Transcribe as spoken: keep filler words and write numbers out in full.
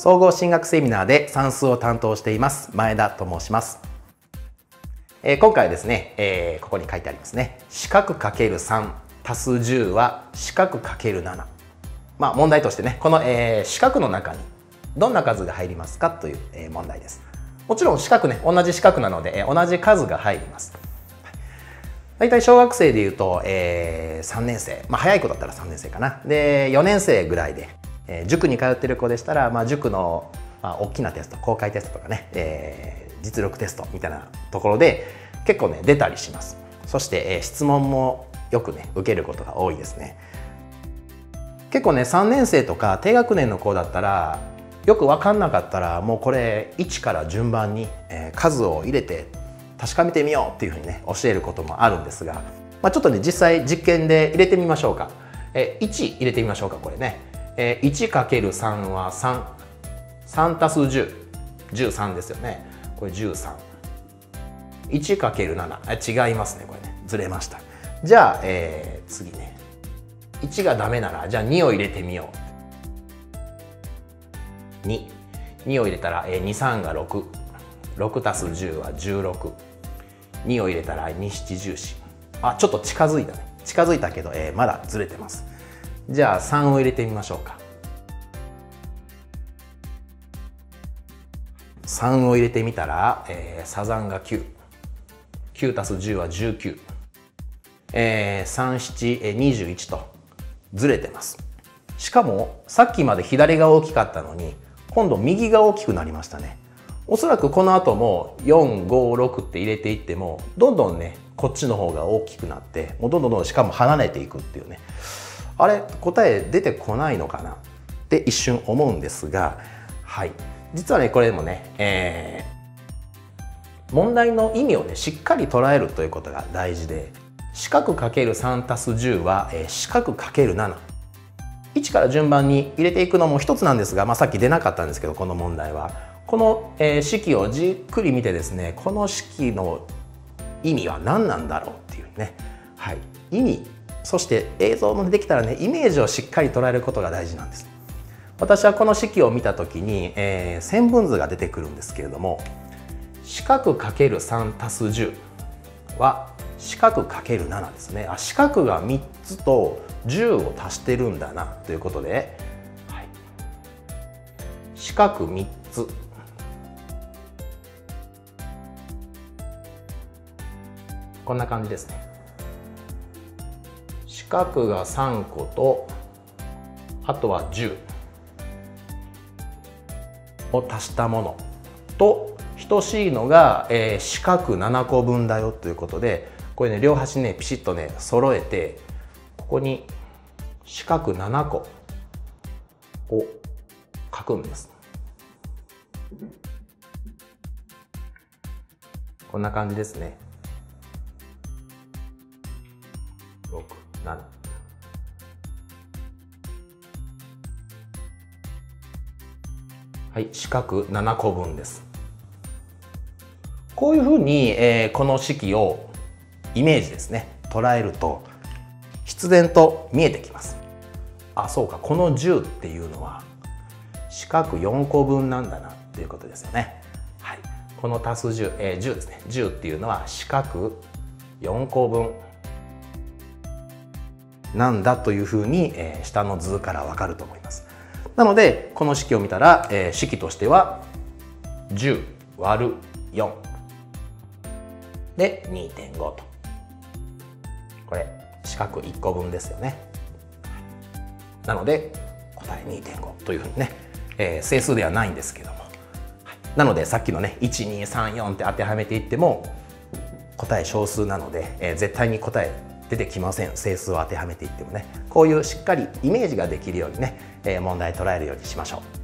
総合進学セミナーで算数を担当しています前田と申します。えー、今回はですね、えー、ここに書いてありますね。四角 かけるさん 足すじゅうは四角 かけるなな。まあ問題としてね、この、えー、四角の中にどんな数が入りますかという、えー、問題です。もちろん四角ね、同じ四角なので、えー、同じ数が入ります。だいたい小学生でいうと、えー、さんねんせい、まあ早い子だったらさんねんせいかな。で、よねんせいぐらいで、えー、塾に通ってる子でしたら、まあ塾の、まあ、大きなテスト、公開テストとかね、えー、実力テストみたいなところで結構ね、出たりします。そして、えー、質問もよくね、受けることが多いですね。結構ね、さんねんせいとか低学年の子だったら、よく分かんなかったら、もうこれいちから順番に、えー、数を入れて確かめてみようっていうふうにね、教えることもあるんですが、まあ、ちょっとね、実際実験で入れてみましょうか。えー、いち入れてみましょうか、これね。えー、いちかけるさん はさん。さん足すじゅう。じゅうさんですよね。これじゅうさん。いちかけるなな。違いますね、これね。ずれました。じゃあ、えー、次ね。いちがダメなら、じゃあにを入れてみよう。に。にを入れたら、えー、に、さんがろく。ろく足すじゅうはじゅうろく。にを入れたらに、なな、じゅうよん。あ、ちょっと近づいたね。近づいたけど、えー、まだずれてます。じゃあさんを入れてみましょうか。さんを入れてみたら、えー、サザンがきゅう。きゅう足すじゅうはじゅうきゅう。えー、さん、なな、にじゅういちとずれてます。しかもさっきまで左が大きかったのに、今度右が大きくなりましたね。おそらくこの後もよん、ご、ろくって入れていってもどんどんねこっちの方が大きくなってもうどんどんどんどんしかも離れていくっていうね、あれ答え出てこないのかなって一瞬思うんですが、はい、実はねこれでもね、えー、問題の意味をねしっかり捉えるということが大事で、四角 かけるさん 足すじゅうは、えー、四角 かけるなな。いちから順番に入れていくのも一つなんですが、まあ、さっき出なかったんですけど、この問題はこの、えー、式をじっくり見てですね、この式の意味は何なんだろうっていうね、はい、意味、そして映像もできたらね、イメージをしっかり捉えることが大事なんです。私はこの式を見た時に、えー、線分図が出てくるんですけれども、四角 かけるさん 足すじゅうは四角 かけるなな ですね。あ、四角がみっつとじゅうを足してるんだなということで、はい、四角みっつ、こんな感じですね。四角がさんこと、あとはじゅうを足したものと等しいのが、えー、四角ななこぶんだよということで、これね両端ねピシッとね揃えて、ここに四角ななこを書くんです。こんな感じですね。ろく、なな。はい、四角ななこぶんです。こういうふうに、えー、この式をイメージですね捉えると必然と見えてきます。あ、そうか、このじゅうっていうのは四角よんこぶんなんだなっていうことですよね。はい、この足すじゅう、えー、じゅうですね。じゅうっていうのは四角よんこぶんなんだというふうに、えー、下の図からわかると思います。なのでこの式を見たら、えー、式としてはじゅう割るよんで にてんご と、これ四角いっこぶんですよね。なので答え にてんご というふうにね、えー、整数ではないんですけども、はい、なのでさっきのねいち、に、さん、よんって当てはめていっても答え小数なので、えー、絶対に答え出てきません。整数を当てはめていってもね、こういうしっかりイメージができるようにね、えー、問題捉えるようにしましょう。